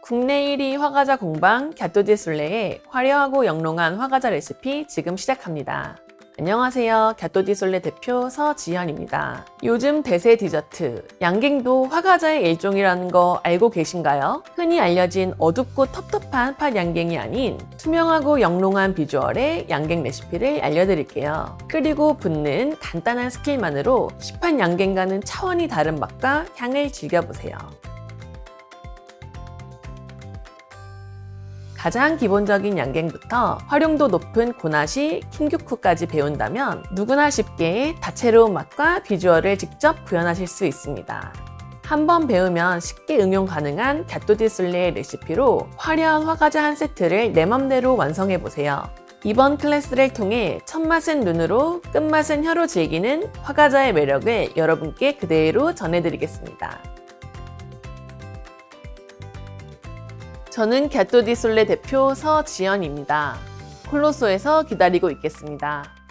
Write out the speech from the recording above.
국내 1위 화과자 공방 갸토디 솔레의 화려하고 영롱한 화과자 레시피 지금 시작합니다. 안녕하세요. 갸토디 솔레 대표 서지현입니다. 요즘 대세 디저트, 양갱도 화과자의 일종이라는 거 알고 계신가요? 흔히 알려진 어둡고 텁텁한 팥 양갱이 아닌 투명하고 영롱한 비주얼의 양갱 레시피를 알려드릴게요. 끓이고 붓는 간단한 스킬만으로 시판 양갱과는 차원이 다른 맛과 향을 즐겨보세요. 가장 기본적인 양갱부터 활용도 높은 고나시, 킹규쿠까지 배운다면 누구나 쉽게 다채로운 맛과 비주얼을 직접 구현하실 수 있습니다. 한번 배우면 쉽게 응용 가능한 갸토디 솔레의 레시피로 화려한 화과자 한 세트를 내 맘대로 완성해보세요. 이번 클래스를 통해 첫맛은 눈으로, 끝맛은 혀로 즐기는 화과자의 매력을 여러분께 그대로 전해드리겠습니다. 저는 갸토디 솔레 대표 서지연입니다. 콜로소에서 기다리고 있겠습니다.